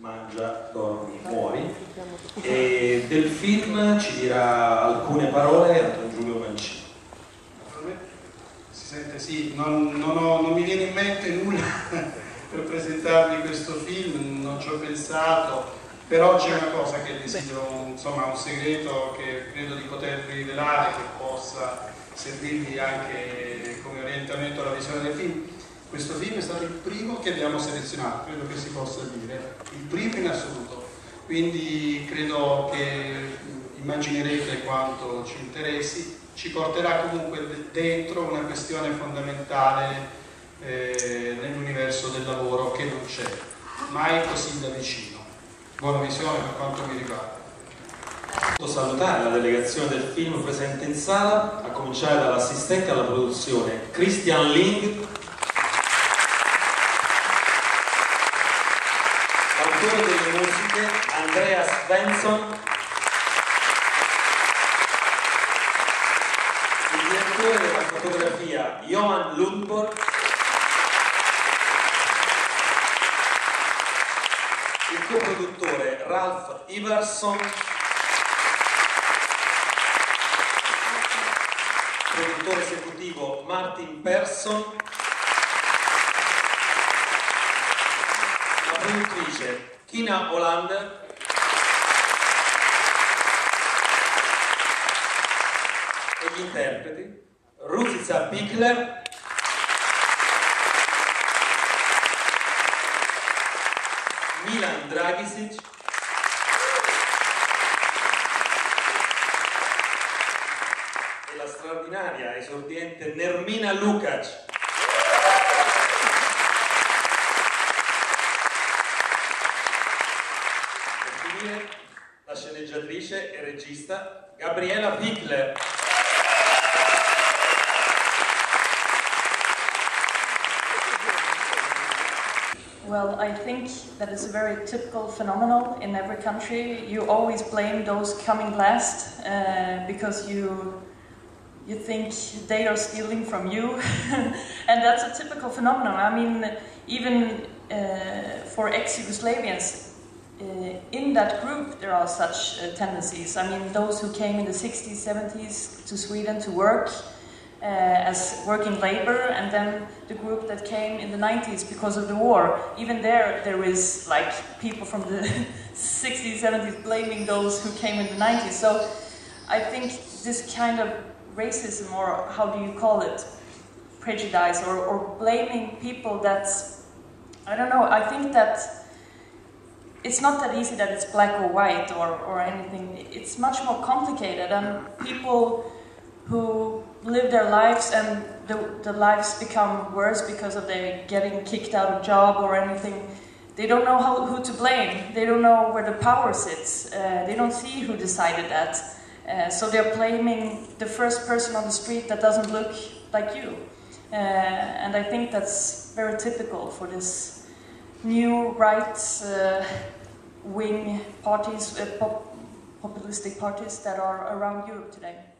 Mangia, dormi, muori. E del film ci dirà alcune parole Anton Giulio Mancini. Si sente, sì, non mi viene in mente nulla per presentarvi questo film, non ci ho pensato, però c'è una cosa che desidero, insomma, un segreto che credo di potervi rivelare, che possa servirvi anche come orientamento alla visione del film. Questo film è stato il primo che abbiamo selezionato, credo che si possa dire, il primo in assoluto, quindi credo che immaginerete quanto ci interessi. Ci porterà comunque dentro una questione fondamentale nell'universo del lavoro che non c'è mai così da vicino. Buona visione per quanto mi riguarda. Salutare la delegazione del film presente in sala, a cominciare dall'assistente alla produzione Christian Ling, l'autore delle musiche Andreas Svensson, il direttore della fotografia Johan Lundborg, il coproduttore Ralf Ivarsson, produttore esecutivo Martin Persson, la produttrice Kina Hollander, e gli interpreti Ruzica Pichler, Milan Dragisic, e la straordinaria esordiente Nermina Lukac. Per finire, la sceneggiatrice e regista Gabriela Pichler. Well, I think that is a very typical phenomenon in every country. You always blame those coming last because you think they are stealing from you, and that's a typical phenomenon. I mean, even for ex-Yugoslavians, in that group there are such tendencies. I mean, those who came in the 60s, 70s to Sweden to work as working labor, and then the group that came in the 90s because of the war. Even there is like people from the 60s, 70s blaming those who came in the 90s. So I think this kind of racism, or how do you call it, prejudice, or blaming people that, I don't know, I think that it's not that easy that it's black or white or anything. It's much more complicated, and people who live their lives and the lives become worse because of they getting kicked out of job or anything. They don't know who to blame. They don't know where the power sits. They don't see who decided that. So they're blaming the first person on the street that doesn't look like you. And I think that's very typical for this new right-wing parties, populistic parties that are around Europe today.